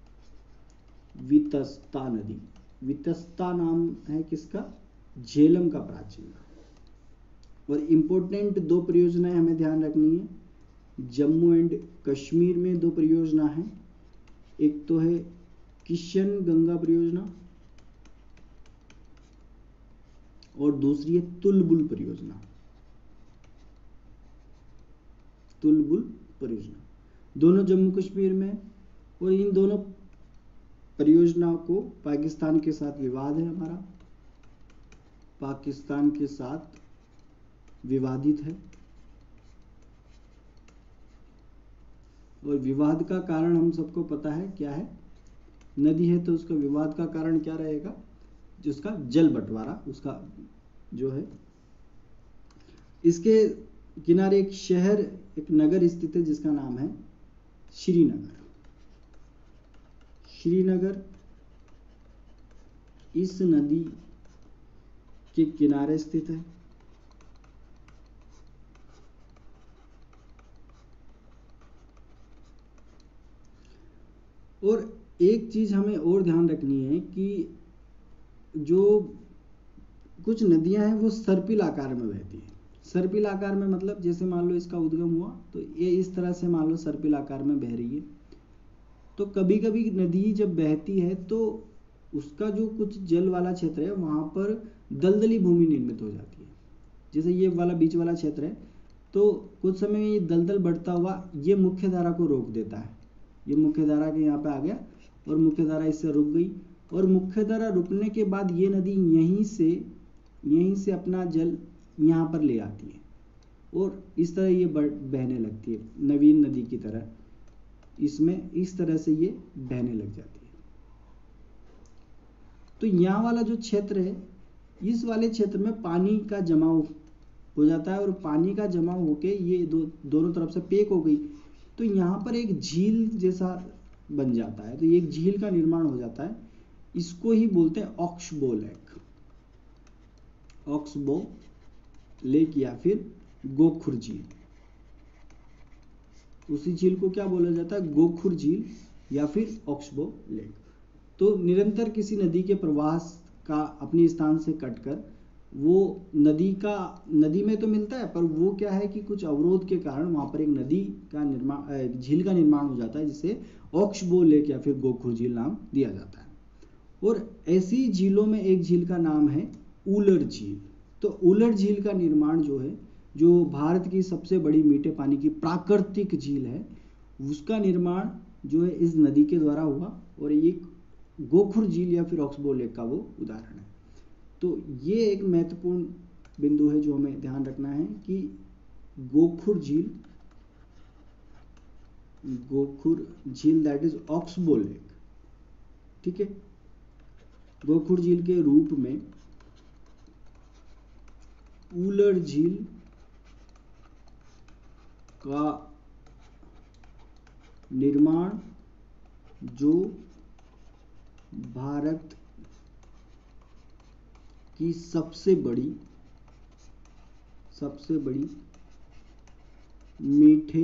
वितस्ता नदी, वितस्ता नाम है किसका, झेलम का प्राचीन नाम। और इम्पोर्टेंट दो परियोजनाएं हमें ध्यान रखनी है, जम्मू एंड कश्मीर में दो परियोजना है, एक तो है किशन गंगा परियोजना और दूसरी है तुलबुल परियोजना, तुलबुल परियोजना, दोनों जम्मू कश्मीर में। और इन दोनों परियोजना को पाकिस्तान के साथ विवाद है, हमारा पाकिस्तान के साथ विवादित है। और विवाद का कारण हम सबको पता है क्या है, नदी है तो उसका विवाद का कारण क्या रहेगा, जिसका जल बंटवारा, उसका जो है। इसके किनारे एक शहर, एक नगर स्थित है जिसका नाम है श्रीनगर। श्रीनगर इस नदी के किनारे स्थित है। और एक चीज हमें और ध्यान रखनी है कि जो कुछ नदियां हैं वो सर्पिल आकार में बहती है। सर्पिल आकार में मतलब जैसे मान लो इसका उद्गम हुआ तो ये इस तरह से मान लो सर्पिल आकार में बह रही है। तो कभी कभी नदी जब बहती है तो उसका जो कुछ जल वाला क्षेत्र है वहां पर दलदली भूमि निर्मित हो जाती है। जैसे ये वाला बीच वाला क्षेत्र है तो कुछ समय में ये दलदल बढ़ता हुआ ये मुख्य धारा को रोक देता है। ये मुख्य धारा के यहाँ पे आ गया और मुख्य धारा इससे रुक गई, और मुख्य धारा रुकने के बाद ये नदी यहीं से यहीं से अपना जल यहाँ पर ले आती है और इस तरह ये बहने लगती है, नवीन नदी की तरह इसमें इस तरह से ये बहने लग जाती है। तो यहाँ वाला जो क्षेत्र है, इस वाले क्षेत्र में पानी का जमाव हो जाता है और पानी का जमाव होके ये दो दोनों तरफ से पेक हो गई तो यहाँ पर एक झील जैसा बन जाता है। तो ये एक झील का निर्माण हो जाता है, इसको ही बोलते हैं ऑक्सबो लेक, ऑक्सबो लेक या फिर गोखुर झील। उसी झील को क्या बोला जाता है, गोखुर झील या फिर ऑक्सबो लेक। तो निरंतर किसी नदी के प्रवाह का अपनी स्थान से कटकर वो नदी का नदी में तो मिलता है पर वो क्या है कि कुछ अवरोध के कारण वहां पर एक नदी का निर्माण, झील का निर्माण हो जाता है जिसे ऑक्सबो लेक या फिर गोखुर झील नाम दिया जाता है। और ऐसी झीलों में एक झील का नाम है उलर झील। तो उलर झील का निर्माण जो है, जो भारत की सबसे बड़ी मीठे पानी की प्राकृतिक झील है, उसका निर्माण जो है इस नदी के द्वारा हुआ और एक गोखुर झील या फिर ऑक्सबो लेक का वो उदाहरण है। तो ये एक महत्वपूर्ण बिंदु है जो हमें ध्यान रखना है कि गोखुर झील, गोखुर झील दैट इज ऑक्सबो लेक, ठीक है। गोखुर झील के रूप में ऊलर झील का निर्माण जो भारत की सबसे बड़ी सबसे बड़ी मीठे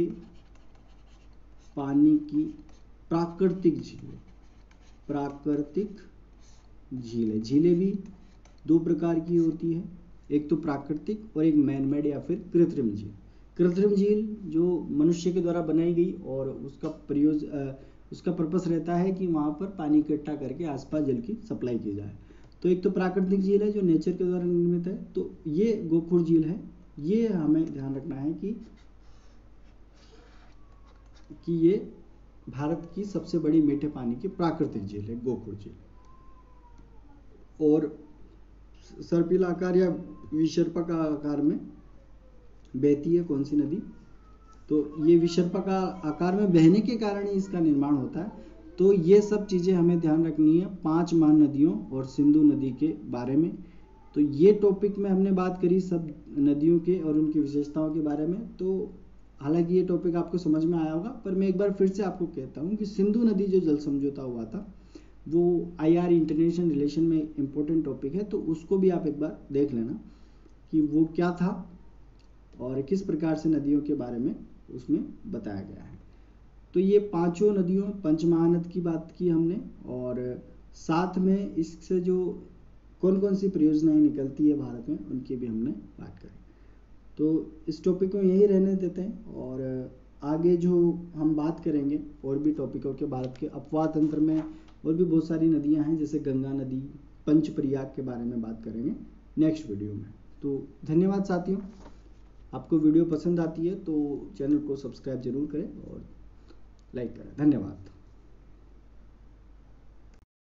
पानी की प्राकृतिक झील है, प्राकृतिक झील है। झीलें भी दो प्रकार की होती है, एक तो प्राकृतिक और एक मैनमेड या फिर कृत्रिम झील। कृत्रिम झील जो मनुष्य के द्वारा बनाई गई और उसका प्रयोग उसका पर्पस रहता है कि वहाँ पर पानी इकट्ठा करके आसपास जल की सप्लाई की जाए। तो एक तो प्राकृतिक झील है जो नेचर के द्वारा निर्मित है, तो ये गोखुर झील है। ये हमें ध्यान रखना है कि कि ये भारत की सबसे बड़ी मीठे पानी की प्राकृतिक झील है गोखुर झील। और सर्पिल आकार या विशर्पका आकार में बहती है कौन सी नदी, तो ये विशर्पका आकार में बहने के कारण ही इसका निर्माण होता है। तो ये सब चीज़ें हमें ध्यान रखनी है पांच महानदियों और सिंधु नदी के बारे में। तो ये टॉपिक में हमने बात करी सब नदियों के और उनकी विशेषताओं के बारे में। तो हालांकि ये टॉपिक आपको समझ में आया होगा, पर मैं एक बार फिर से आपको कहता हूँ कि सिंधु नदी जो जल समझौता हुआ था वो आई आर इंटरनेशनल रिलेशन में इम्पोर्टेंट टॉपिक है, तो उसको भी आप एक बार देख लेना कि वो क्या था और किस प्रकार से नदियों के बारे में उसमें बताया गया है। तो ये पांचों नदियों पंच महानद की बात की हमने, और साथ में इससे जो कौन कौन सी परियोजनाएं निकलती है भारत में उनकी भी हमने बात करी। तो इस टॉपिक को यही रहने देते हैं, और आगे जो हम बात करेंगे और भी टॉपिकों के भारत के अपवाह तंत्र में और भी बहुत सारी नदियां हैं जैसे गंगा नदी, पंचप्रयाग के बारे में बात करेंगे नेक्स्ट वीडियो में। तो धन्यवाद साथियों, आपको वीडियो पसंद आती है तो चैनल को सब्सक्राइब जरूर करें और लाइक करें। धन्यवाद।